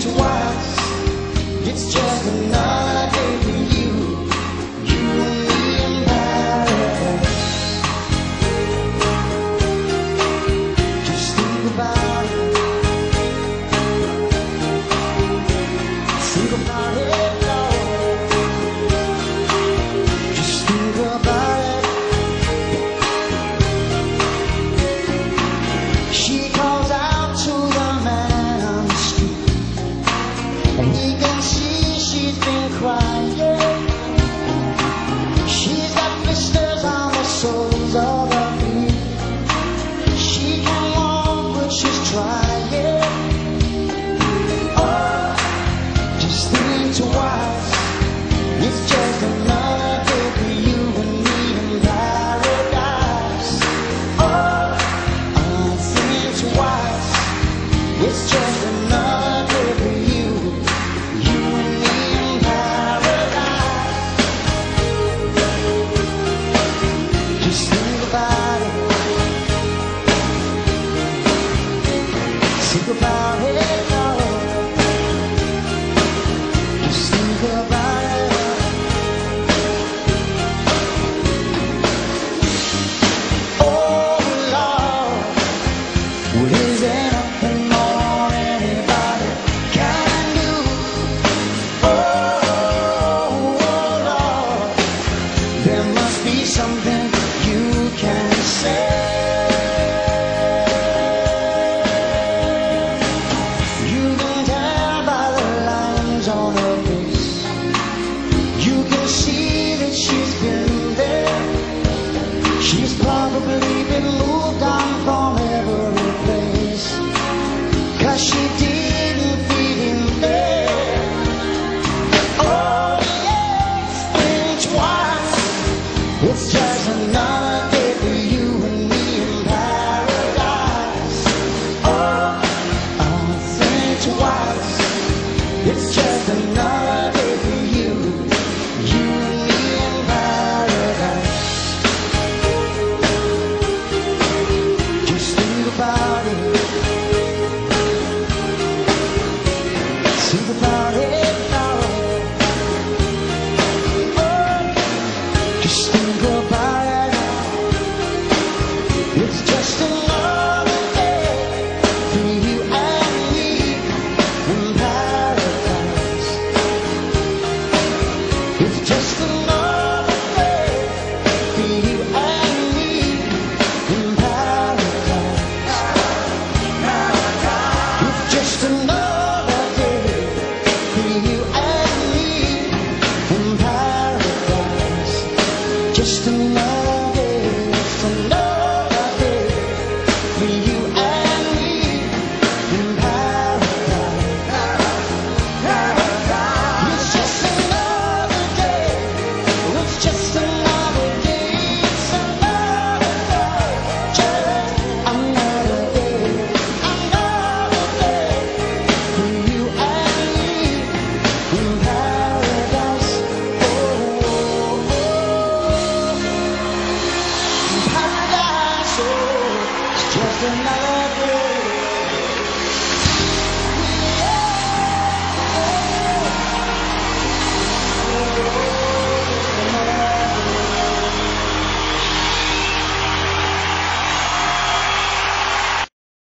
twice. It's just another day for you, you and me in paradise. Just think about it. Think about it, Lord. Just think about it. She calls out to the man on the street, and he can see she's been crying. She's got blisters on the soles of her feet. She can walk, but she's trying. Oh, just think twice. It's just another day for you and me in paradise. Oh, think twice. It's just another day for you, you and me in paradise. Just think about it. Think about it, Lord. Just think about it. Oh Lord, well, is there nothing more anybody can do? Oh Lord, there must be something you can say. You can tell by the lines on her face. You can see that she's been there. She's probably been moved on from every place, 'cause she didn't fit in there. Oh yes, think twice. It's just another day for you and me in paradise. Oh, think twice. It's just another day for you, you and me in paradise. Just think about it. Think about it now. Oh, just think about it now. It's just another day for you and me in paradise. It's just another day for you and me in paradise. It's just another day for you and me in paradise. Just another